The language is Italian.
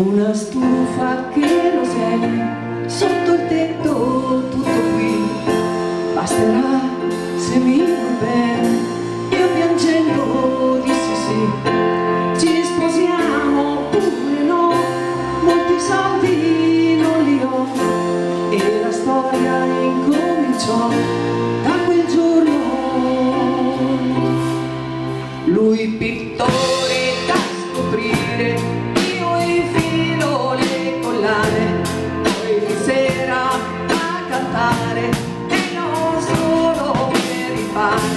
Una stufa che rosea sotto il tetto, tutto qui. Basterà se mi vuoi bene. Io piangendo dissi sì. Ci sposiamo oppure no, molti soldi non li ho. E la storia incominciò da quel giorno. Lui pittore da scoprire, io infilo le collane, poi di sera a cantare e non solo per i pani.